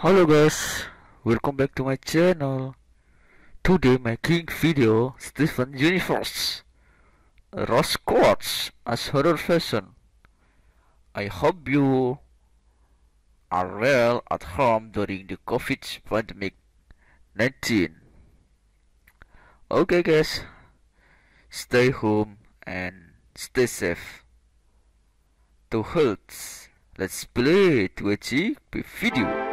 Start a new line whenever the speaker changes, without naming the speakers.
Hello guys, welcome back to my channel. Today making video Stephen Universe Rose Quartz as horror fashion. I hope you are well at home during the COVID pandemic 19. Okay guys, stay home and stay safe. To health, let's play to achieve the video.